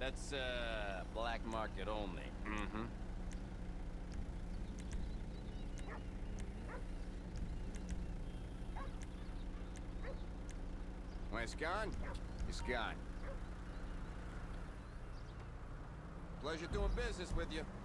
That's, black market only. Mm-hmm. When it's gone, it's gone. Pleasure doing business with you.